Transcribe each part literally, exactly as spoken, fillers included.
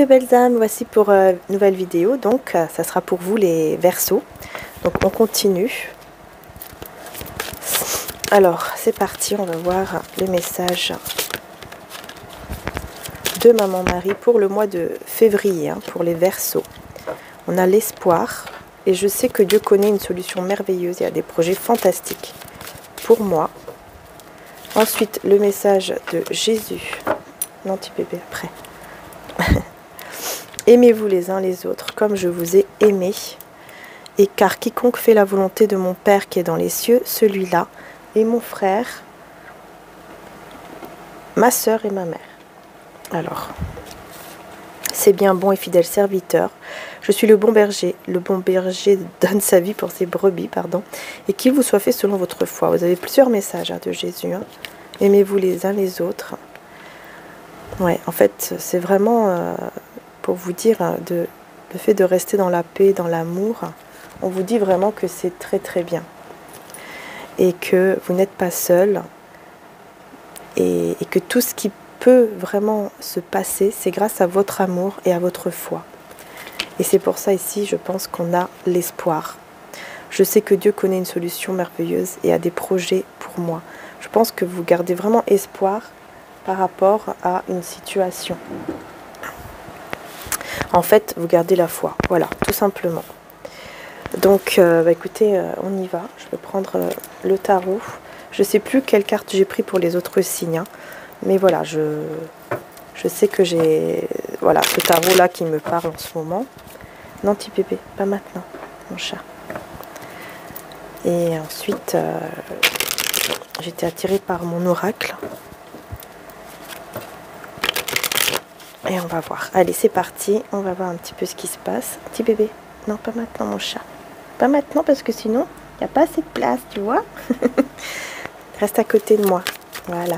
les belles âmes, voici pour euh, une nouvelle vidéo. Donc euh, ça sera pour vous les Verseaux. Donc on continue. Alors c'est parti, on va voir les messages de Maman Marie pour le mois de février, hein, pour les Verseaux. On a l'espoir et je sais que Dieu connaît une solution merveilleuse. Il y a des projets fantastiques pour moi. Ensuite le message de Jésus. Non, petit bébé après. Aimez-vous les uns les autres comme je vous ai aimé. Et car quiconque fait la volonté de mon Père qui est dans les cieux, celui-là est mon frère, ma sœur et ma mère. Alors, c'est bien bon et fidèle serviteur. Je suis le bon berger. Le bon berger donne sa vie pour ses brebis, pardon. Et qu'il vous soit fait selon votre foi. Vous avez plusieurs messages hein, de Jésus. Hein. Aimez-vous les uns les autres. Ouais, en fait, c'est vraiment... Euh, pour vous dire, de, le fait de rester dans la paix, dans l'amour, on vous dit vraiment que c'est très très bien. Et que vous n'êtes pas seul. Et, et que tout ce qui peut vraiment se passer, c'est grâce à votre amour et à votre foi. Et c'est pour ça ici, je pense qu'on a l'espoir. Je sais que Dieu connaît une solution merveilleuse et a des projets pour moi. Je pense que vous gardez vraiment espoir par rapport à une situation. En fait, vous gardez la foi. Voilà, tout simplement. Donc, euh, bah, écoutez, euh, on y va. Je vais prendre euh, le tarot. Je ne sais plus quelle carte j'ai pris pour les autres signes. Hein. Mais voilà, je, je sais que j'ai... Voilà, ce tarot-là qui me parle en ce moment. Non, petit bébé, pas maintenant, mon chat. Et ensuite, euh, j'étais attirée par mon oracle. Et on va voir. Allez, c'est parti. On va voir un petit peu ce qui se passe. Petit bébé. Non, pas maintenant, mon chat. Pas maintenant, parce que sinon, il n'y a pas assez de place, tu vois. Reste à côté de moi. Voilà.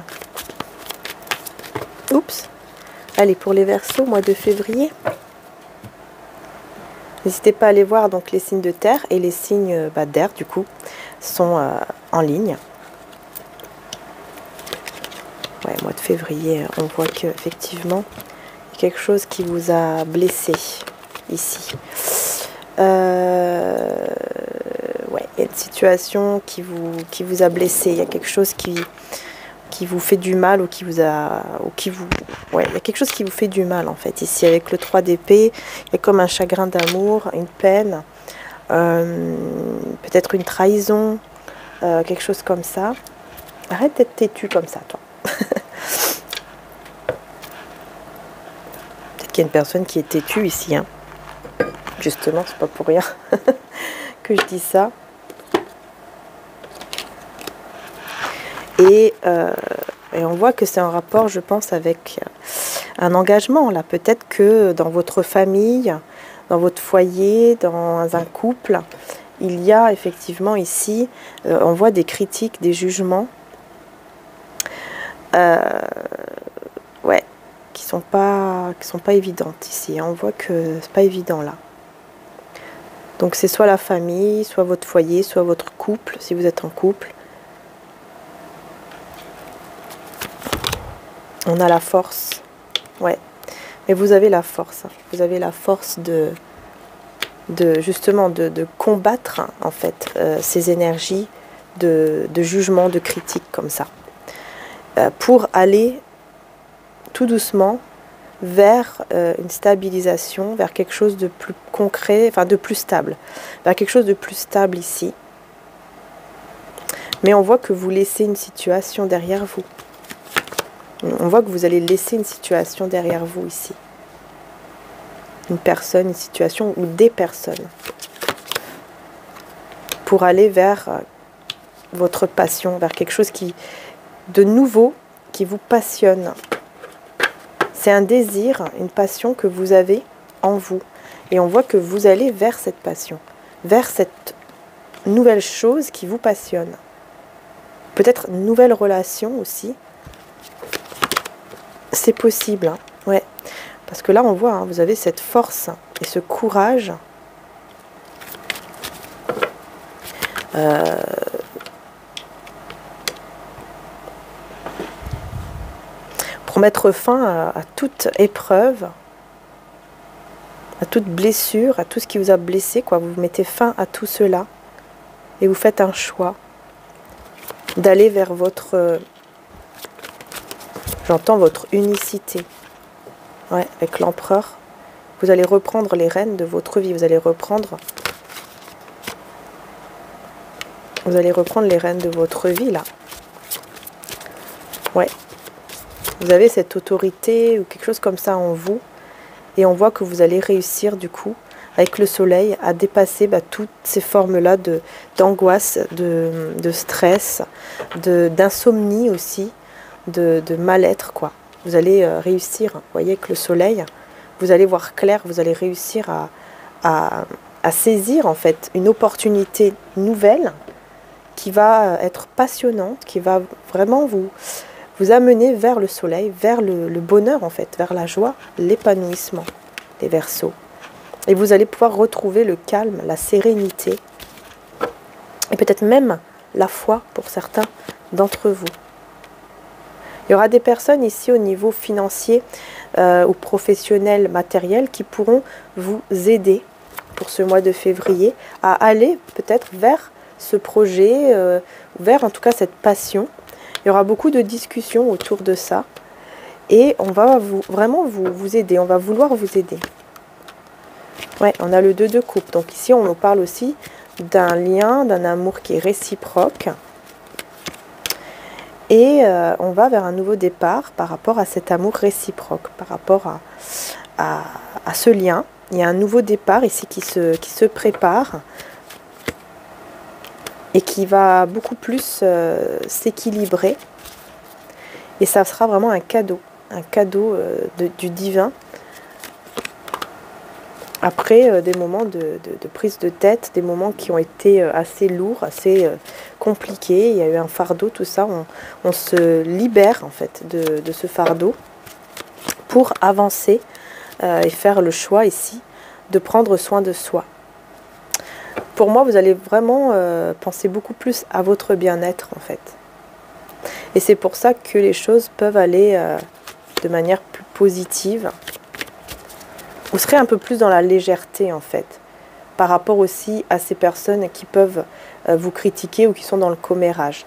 Oups. Allez, pour les Verseaux, mois de février. N'hésitez pas à aller voir donc les signes de terre et les signes bah, d'air, du coup, sont euh, en ligne. Ouais, mois de février, on voit qu'effectivement... quelque chose qui vous a blessé ici. Euh, ouais, il y a une situation qui vous, qui vous a blessé. Il y a quelque chose qui, qui vous fait du mal ou qui vous a... Ou qui vous, ouais, il y a quelque chose qui vous fait du mal en fait. Ici avec le trois d'épée, il y a comme un chagrin d'amour, une peine, euh, peut-être une trahison, euh, quelque chose comme ça. Arrête d'être têtu comme ça, toi. Qu'il y a une personne qui est têtue ici, hein. Justement, c'est pas pour rien que je dis ça. Et, euh, et on voit que c'est en rapport, je pense, avec un engagement. Là, peut-être que dans votre famille, dans votre foyer, dans un couple, il y a effectivement ici, euh, on voit des critiques, des jugements. Euh, ouais. qui sont pas qui sont pas évidentes ici. On voit que c'est pas évident là. Donc c'est soit la famille, soit votre foyer, soit votre couple, si vous êtes en couple. On a la force. Ouais. Mais vous avez la force. Hein. Vous avez la force de, de justement de, de combattre hein, en fait euh, ces énergies de, de jugement, de critique comme ça. Euh, pour aller tout doucement vers euh, une stabilisation, vers quelque chose de plus concret, enfin de plus stable, vers quelque chose de plus stable ici. Mais on voit que vous laissez une situation derrière vous. On voit que vous allez laisser une situation derrière vous ici. Une personne, une situation ou des personnes. Pour aller vers euh, votre passion, vers quelque chose qui, de nouveau, qui vous passionne. C'est un désir, une passion que vous avez en vous. Et on voit que vous allez vers cette passion, vers cette nouvelle chose qui vous passionne. Peut-être une nouvelle relation aussi. C'est possible, hein. Ouais. Parce que là, on voit, hein, vous avez cette force et ce courage. Euh... Pour mettre fin à, à toute épreuve toute blessure, à tout ce qui vous a blessé, quoi. Vous mettez fin à tout cela et vous faites un choix d'aller vers votre, euh, j'entends votre unicité. Ouais, avec l'empereur, vous allez reprendre les rênes de votre vie, vous allez reprendre, vous allez reprendre les rênes de votre vie là. Ouais, vous avez cette autorité ou quelque chose comme ça en vous. Et on voit que vous allez réussir du coup, avec le soleil, à dépasser bah, toutes ces formes-là de, d'angoisse, de, de stress, de, d'insomnie aussi, de, de mal-être, quoi. Vous allez euh, réussir, vous voyez, avec le soleil, vous allez voir clair, vous allez réussir à, à, à saisir en fait une opportunité nouvelle qui va être passionnante, qui va vraiment vous... vous amener vers le soleil, vers le, le bonheur en fait, vers la joie, l'épanouissement, les Verseaux. Et vous allez pouvoir retrouver le calme, la sérénité, et peut-être même la foi pour certains d'entre vous. Il y aura des personnes ici au niveau financier euh, ou professionnel, matériel, qui pourront vous aider pour ce mois de février à aller peut-être vers ce projet, euh, vers en tout cas cette passion. Il y aura beaucoup de discussions autour de ça et on va vous, vraiment vous, vous aider, on va vouloir vous aider. Ouais, on a le deux de coupe. Donc ici, on nous parle aussi d'un lien, d'un amour qui est réciproque. Et euh, on va vers un nouveau départ par rapport à cet amour réciproque, par rapport à, à, à ce lien. Il y a un nouveau départ ici qui se, qui se prépare et qui va beaucoup plus euh, s'équilibrer. Et ça sera vraiment un cadeau, un cadeau euh, de, du divin. Après euh, des moments de, de, de prise de tête, des moments qui ont été euh, assez lourds, assez euh, compliqués, il y a eu un fardeau, tout ça, on, on se libère en fait de, de ce fardeau pour avancer euh, et faire le choix ici de prendre soin de soi. Pour moi, vous allez vraiment euh, penser beaucoup plus à votre bien-être en fait. Et c'est pour ça que les choses peuvent aller euh, de manière plus positive. Vous serez un peu plus dans la légèreté en fait, par rapport aussi à ces personnes qui peuvent euh, vous critiquer ou qui sont dans le commérage.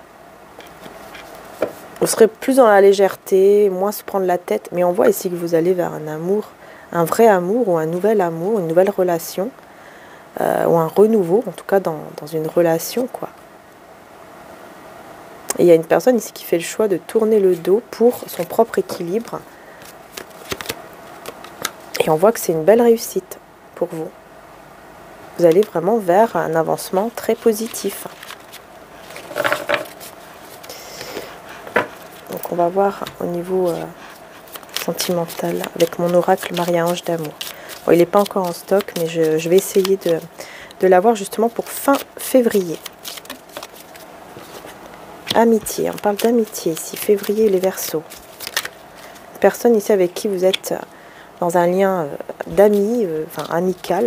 Vous serez plus dans la légèreté, moins se prendre la tête, mais on voit ici que vous allez vers un amour, un vrai amour ou un nouvel amour, une nouvelle relation, euh, ou un renouveau, en tout cas dans, dans une relation, quoi. Et il y a une personne ici qui fait le choix de tourner le dos pour son propre équilibre. Et on voit que c'est une belle réussite pour vous. Vous allez vraiment vers un avancement très positif. Donc on va voir au niveau euh, sentimental avec mon oracle Maria-Ange d'amour. Bon, il n'est pas encore en stock, mais je, je vais essayer de, de l'avoir justement pour fin février. Amitié, on parle d'amitié ici, février les Verseaux. Personne ici avec qui vous êtes dans un lien d'amis, euh, enfin amical.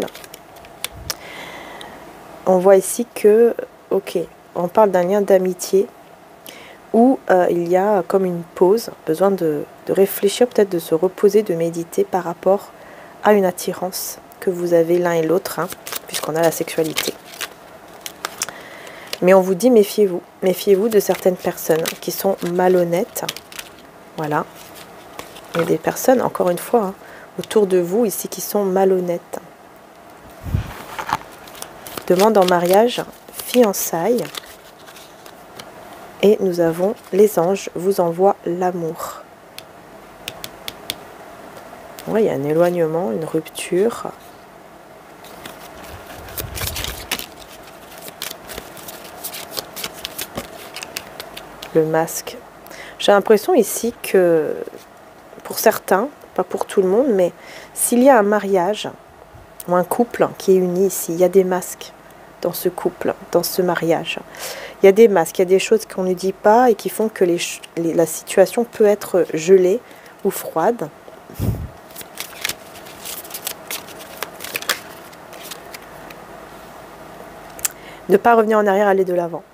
On voit ici que, ok, on parle d'un lien d'amitié où euh, il y a comme une pause, besoin de, de réfléchir, peut-être de se reposer, de méditer par rapport à une attirance que vous avez l'un et l'autre, hein, puisqu'on a la sexualité. Mais on vous dit méfiez-vous, méfiez-vous de certaines personnes qui sont malhonnêtes. Voilà. Il y a des personnes, encore une fois, hein, autour de vous ici qui sont malhonnêtes. Demande en mariage, fiançailles. Et nous avons les anges vous envoient l'amour. Ouais, il y a un éloignement, une rupture. Le masque. J'ai l'impression ici que pour certains, pas pour tout le monde, mais s'il y a un mariage ou un couple qui est uni ici, il y a des masques dans ce couple, dans ce mariage. Il y a des masques, il y a des choses qu'on ne dit pas et qui font que les, les, la situation peut être gelée ou froide. Ne pas revenir en arrière, aller de l'avant.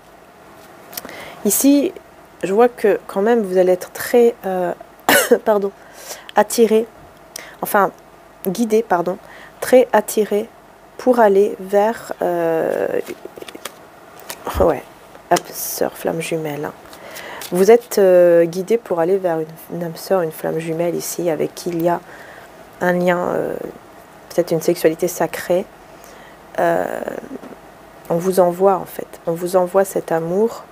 Ici, je vois que quand même vous allez être très euh, pardon, attiré. Enfin, guidé, pardon, très attiré pour aller vers... Euh, ouais, âme sœur, flamme jumelle. Hein. Vous êtes euh, guidé pour aller vers une, une âme sœur, une flamme jumelle ici, avec qui il y a un lien, euh, peut-être une sexualité sacrée. Euh, on vous envoie en fait, on vous envoie cet amour.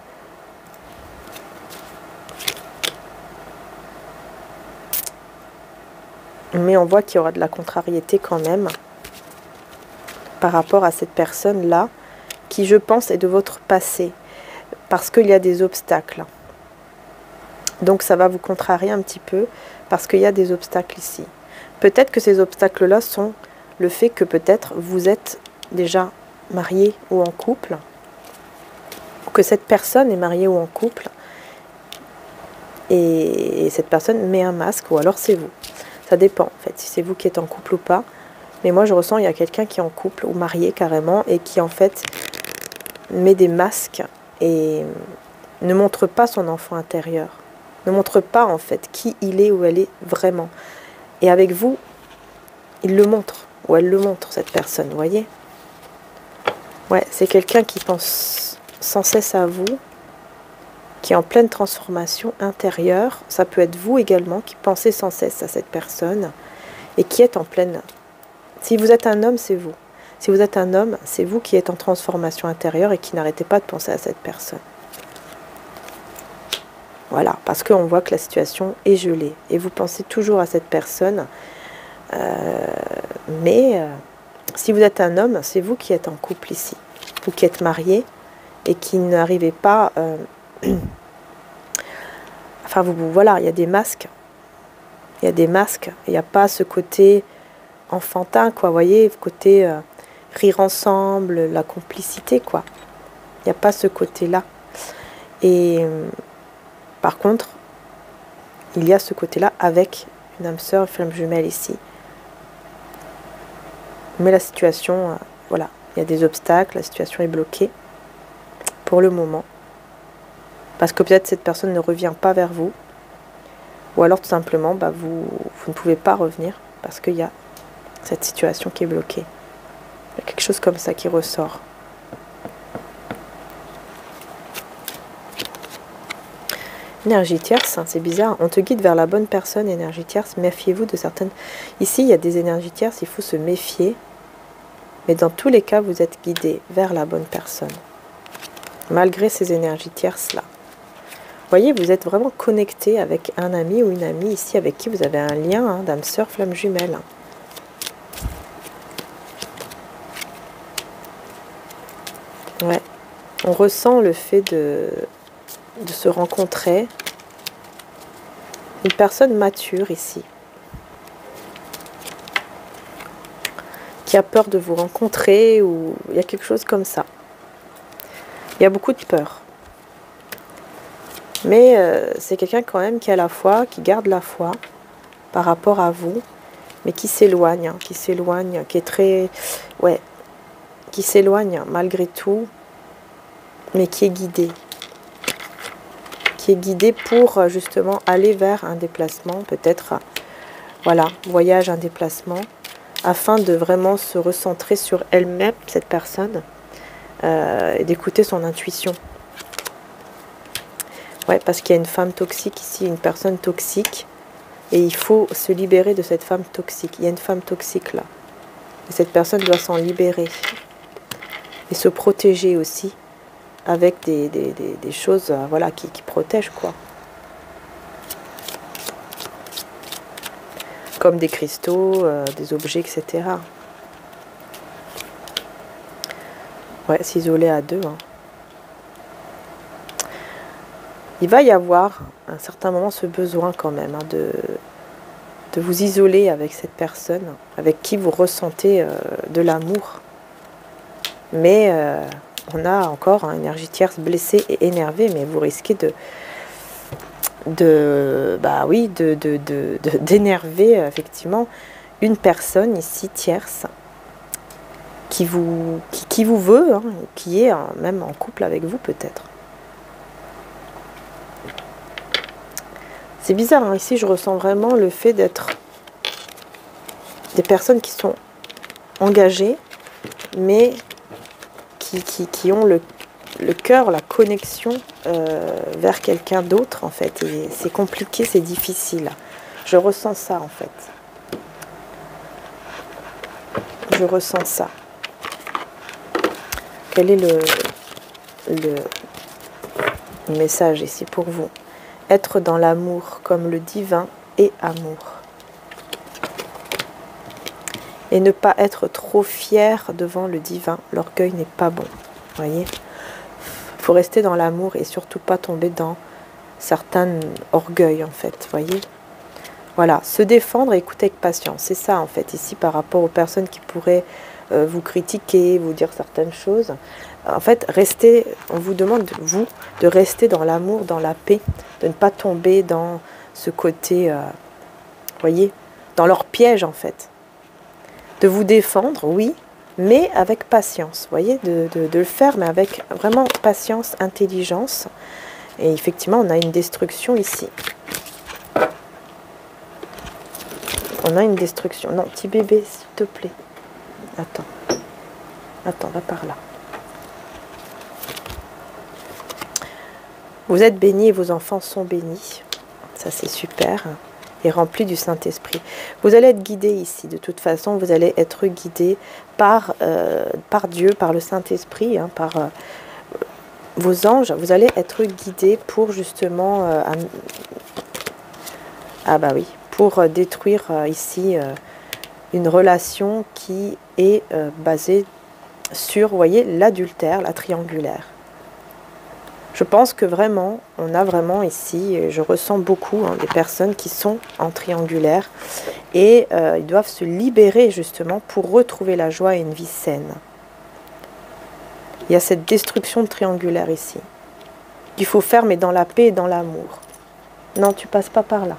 Mais on voit qu'il y aura de la contrariété quand même par rapport à cette personne-là, qui je pense est de votre passé, parce qu'il y a des obstacles. Donc ça va vous contrarier un petit peu, parce qu'il y a des obstacles ici. Peut-être que ces obstacles-là sont le fait que peut-être vous êtes déjà marié ou en couple, ou que cette personne est mariée ou en couple, et cette personne met un masque, ou alors c'est vous. Ça dépend en fait, si c'est vous qui êtes en couple ou pas. Mais moi je ressens qu'il y a quelqu'un qui est en couple ou marié carrément et qui en fait met des masques et ne montre pas son enfant intérieur. Ne montre pas en fait qui il est ou elle est vraiment. Et avec vous, il le montre ou elle le montre, cette personne, vous voyez? Ouais, c'est quelqu'un qui pense sans cesse à vous, qui est en pleine transformation intérieure. Ça peut être vous également qui pensez sans cesse à cette personne et qui êtes en pleine... Si vous êtes un homme, c'est vous. Si vous êtes un homme, c'est vous qui êtes en transformation intérieure et qui n'arrêtez pas de penser à cette personne. Voilà, parce qu'on voit que la situation est gelée. Et vous pensez toujours à cette personne. Euh, mais euh, si vous êtes un homme, c'est vous qui êtes en couple ici. Vous qui êtes marié et qui n'arrivez pas... Euh, enfin, vous, vous, voilà, il y a des masques. Il y a des masques. Il n'y a pas ce côté enfantin, quoi. Vous voyez, le côté euh, rire ensemble, la complicité, quoi. Il n'y a pas ce côté-là. Et euh, par contre, il y a ce côté-là avec une âme sœur, une flamme jumelle ici. Mais la situation, euh, voilà, il y a des obstacles, la situation est bloquée pour le moment. Parce que peut-être cette personne ne revient pas vers vous. Ou alors tout simplement, bah, vous, vous ne pouvez pas revenir parce qu'il y a cette situation qui est bloquée. Il y a quelque chose comme ça qui ressort. Énergie tierce, hein, c'est bizarre. On te guide vers la bonne personne, énergie tierce. Méfiez-vous de certaines... Ici, il y a des énergies tierces, il faut se méfier. Mais dans tous les cas, vous êtes guidé vers la bonne personne. Malgré ces énergies tierces-là. Vous voyez, vous êtes vraiment connecté avec un ami ou une amie ici avec qui vous avez un lien hein, d'âme sœur, flamme jumelle. Ouais. On ressent le fait de, de se rencontrer. Une personne mature ici. Qui a peur de vous rencontrer ou il y a quelque chose comme ça. Il y a beaucoup de peur. Mais euh, c'est quelqu'un quand même qui a la foi, qui garde la foi par rapport à vous, mais qui s'éloigne, hein, qui s'éloigne, qui est très... Ouais, qui s'éloigne malgré tout, mais qui est guidé. Qui est guidé pour justement aller vers un déplacement, peut-être, voilà, voyage, un déplacement, afin de vraiment se recentrer sur elle-même, cette personne, euh, et d'écouter son intuition. Ouais, parce qu'il y a une femme toxique ici, une personne toxique, et il faut se libérer de cette femme toxique. Il y a une femme toxique là, et cette personne doit s'en libérer, et se protéger aussi, avec des, des, des, des choses euh, voilà, qui, qui protègent, quoi. Comme des cristaux, euh, des objets, et cetera. Ouais, s'isoler à deux. Hein. Il va y avoir, à un certain moment, ce besoin quand même hein, de, de vous isoler avec cette personne, avec qui vous ressentez euh, de l'amour. Mais euh, on a encore une hein, énergie tierce blessée et énervée, mais vous risquez de... de bah oui, de, de, de, de, d'énerver effectivement une personne ici tierce qui vous, qui, qui vous veut, hein, qui est hein, même en couple avec vous peut-être. C'est bizarre, hein, ici je ressens vraiment le fait d'être des personnes qui sont engagées, mais qui, qui, qui ont le, le cœur, la connexion euh, vers quelqu'un d'autre, en fait. Et c'est compliqué, c'est difficile. Je ressens ça, en fait. Je ressens ça. Quel est le, le message ici pour vous? Être dans l'amour comme le divin est amour. Et ne pas être trop fier devant le divin. L'orgueil n'est pas bon. Voyez? Il faut rester dans l'amour et surtout pas tomber dans certains orgueils, en fait. Voyez? Voilà. Se défendre et écouter avec patience. C'est ça, en fait, ici, par rapport aux personnes qui pourraient euh, vous critiquer, vous dire certaines choses. En fait, restez, on vous demande, vous, de rester dans l'amour, dans la paix, de ne pas tomber dans ce côté, euh, voyez, dans leur piège, en fait. De vous défendre, oui, mais avec patience, voyez, de, de, de le faire, mais avec vraiment patience, intelligence. Et effectivement, on a une destruction ici. On a une destruction. Non, petit bébé, s'il te plaît. Attends. Attends, va par là. Vous êtes bénis et vos enfants sont bénis. Ça, c'est super. Et remplis du Saint-Esprit. Vous allez être guidé ici. De toute façon, vous allez être guidé par, euh, par Dieu, par le Saint-Esprit, hein, par euh, vos anges. Vous allez être guidé pour justement... Euh, ah bah oui, pour euh, détruire euh, ici euh, une relation qui est euh, basée sur, vous voyez, l'adultère, la triangulaire. Je pense que vraiment, on a vraiment ici, je ressens beaucoup hein, des personnes qui sont en triangulaire et euh, ils doivent se libérer justement pour retrouver la joie et une vie saine. Il y a cette destruction de triangulaire ici. Il faut faire, mais dans la paix et dans l'amour. Non, tu passes pas par là.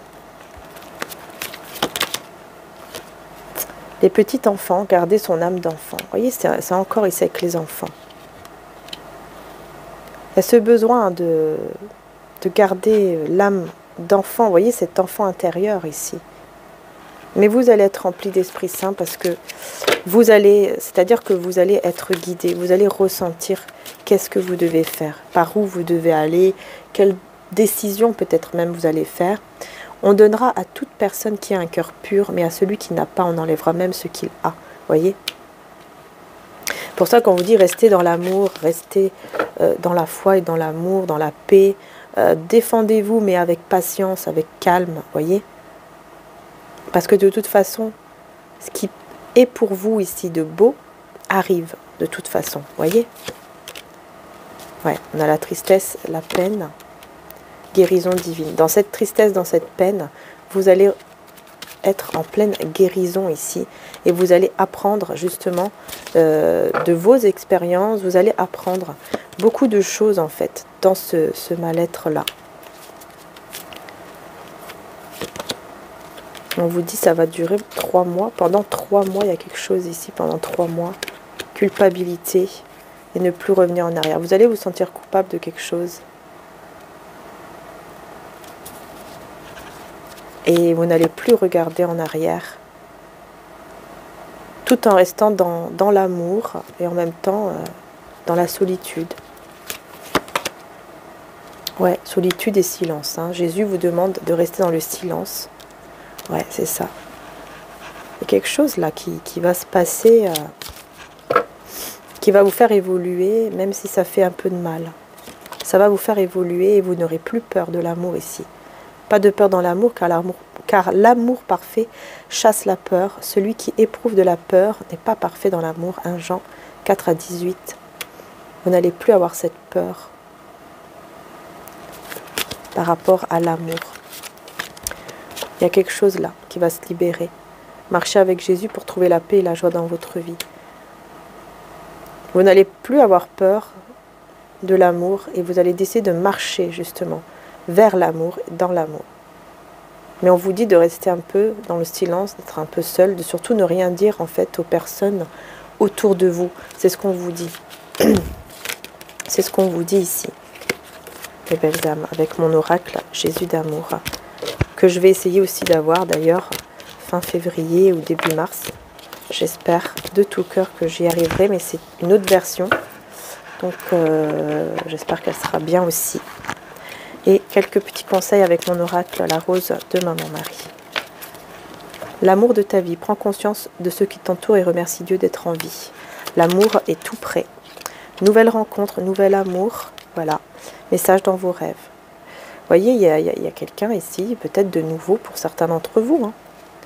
Les petits enfants, gardez son âme d'enfant. Vous voyez, c'est encore ici avec les enfants. Il y a ce besoin de, de garder l'âme d'enfant, vous voyez cet enfant intérieur ici. Mais vous allez être rempli d'Esprit Saint parce que vous allez, c'est-à-dire que vous allez être guidé, vous allez ressentir qu'est-ce que vous devez faire, par où vous devez aller, quelle décision peut-être même vous allez faire. On donnera à toute personne qui a un cœur pur, mais à celui qui n'a pas, on enlèvera même ce qu'il a, voyez. C'est pour ça qu'on vous dit restez dans l'amour, restez euh, dans la foi et dans l'amour, dans la paix. Euh, défendez-vous, mais avec patience, avec calme, voyez. Parce que de toute façon, ce qui est pour vous ici de beau arrive de toute façon, voyez. Ouais, on a la tristesse, la peine, guérison divine. Dans cette tristesse, dans cette peine, vous allez être en pleine guérison ici et vous allez apprendre justement euh, de vos expériences, vous allez apprendre beaucoup de choses en fait dans ce, ce mal-être là. On vous dit ça va durer trois mois, pendant trois mois il y a quelque chose ici, pendant trois mois, culpabilité et ne plus revenir en arrière. Vous allez vous sentir coupable de quelque chose. Et vous n'allez plus regarder en arrière, tout en restant dans, dans l'amour et en même temps euh, dans la solitude. Ouais, solitude et silence. Hein. Jésus vous demande de rester dans le silence. Ouais, c'est ça. Il y a quelque chose là qui, qui va se passer, euh, qui va vous faire évoluer, même si ça fait un peu de mal. Ça va vous faire évoluer et vous n'aurez plus peur de l'amour ici. Pas de peur dans l'amour, car l'amour car l'amour parfait chasse la peur. Celui qui éprouve de la peur n'est pas parfait dans l'amour. un Jean quatre à dix-huit. Vous n'allez plus avoir cette peur par rapport à l'amour. Il y a quelque chose là qui va se libérer. Marchez avec Jésus pour trouver la paix et la joie dans votre vie. Vous n'allez plus avoir peur de l'amour et vous allez décider de marcher justement vers l'amour, dans l'amour. Mais on vous dit de rester un peu dans le silence, d'être un peu seul, de surtout ne rien dire en fait aux personnes autour de vous. C'est ce qu'on vous dit. C'est ce qu'on vous dit ici. Les belles âmes, avec mon oracle Jésus d'amour, que je vais essayer aussi d'avoir d'ailleurs fin février ou début mars. J'espère de tout cœur que j'y arriverai, mais c'est une autre version. Donc euh, j'espère qu'elle sera bien aussi. Et quelques petits conseils avec mon oracle, la rose de Maman Marie. L'amour de ta vie. Prends conscience de ceux qui t'entourent et remercie Dieu d'être en vie. L'amour est tout près. Nouvelle rencontre, nouvel amour. Voilà. Message dans vos rêves. Vous voyez, il y a, a, a quelqu'un ici, peut-être de nouveau pour certains d'entre vous. Hein.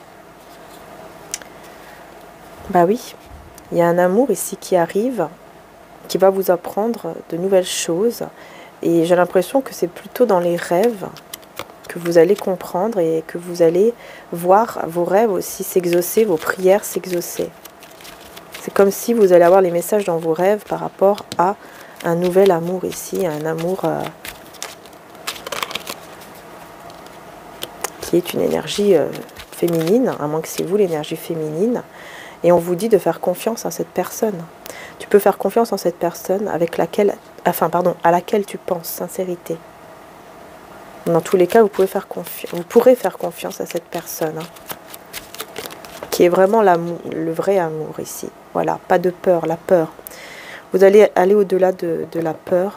Bah oui, il y a un amour ici qui arrive, qui va vous apprendre de nouvelles choses. Et j'ai l'impression que c'est plutôt dans les rêves que vous allez comprendre et que vous allez voir vos rêves aussi s'exaucer, vos prières s'exaucer. C'est comme si vous allez avoir les messages dans vos rêves par rapport à un nouvel amour ici, un amour euh, qui est une énergie euh, féminine, à moins que c'est vous l'énergie féminine. Et on vous dit de faire confiance à cette personne. Tu peux faire confiance en cette personne avec laquelle, enfin pardon, à laquelle tu penses, sincérité. Dans tous les cas, vous pouvez faire confiance, vous pourrez faire confiance à cette personne, hein, qui est vraiment l'amour, le vrai amour ici. Voilà, pas de peur, la peur. Vous allez aller au-delà de, de la peur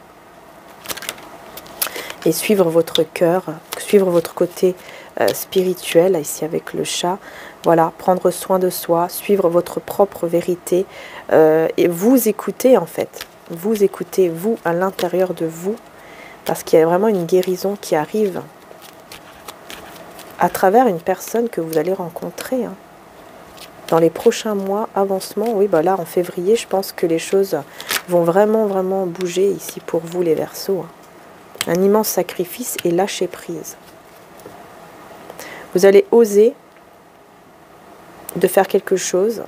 et suivre votre cœur, suivre votre côté euh, spirituel, ici avec le chat. Voilà, prendre soin de soi, suivre votre propre vérité euh, et vous écouter en fait. Vous écoutez, vous, à l'intérieur de vous, parce qu'il y a vraiment une guérison qui arrive à travers une personne que vous allez rencontrer. Hein. Dans les prochains mois, avancement, oui, bah là, en février, je pense que les choses vont vraiment, vraiment bouger ici pour vous, les Verseaux. Hein. Un immense sacrifice et lâcher prise. Vous allez oser de faire quelque chose,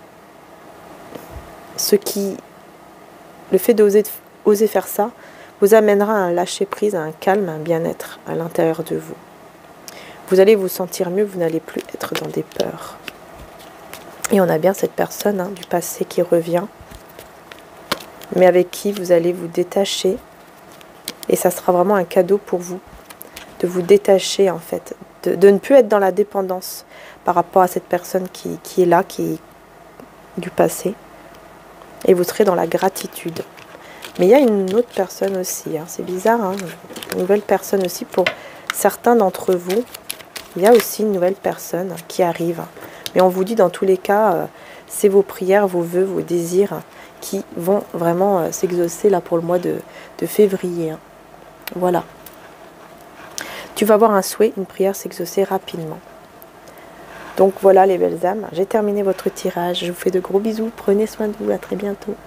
ce qui, le fait d'oser oser faire ça, vous amènera à un lâcher prise, à un calme, à un bien-être à l'intérieur de vous. Vous allez vous sentir mieux, vous n'allez plus être dans des peurs. Et on a bien cette personne hein, du passé qui revient, mais avec qui vous allez vous détacher, et ça sera vraiment un cadeau pour vous, de vous détacher en fait, de, de ne plus être dans la dépendance par rapport à cette personne qui, qui est là, qui est du passé. Et vous serez dans la gratitude. Mais il y a une autre personne aussi. Hein, c'est bizarre, hein, une nouvelle personne aussi. Pour certains d'entre vous, il y a aussi une nouvelle personne qui arrive. Mais on vous dit dans tous les cas, euh, c'est vos prières, vos vœux, vos désirs qui vont vraiment euh, s'exaucer là pour le mois de, de février. Hein. Voilà. Tu vas avoir un souhait, une prière s'exaucer rapidement. Donc voilà les belles âmes, j'ai terminé votre tirage. Je vous fais de gros bisous, prenez soin de vous, à très bientôt.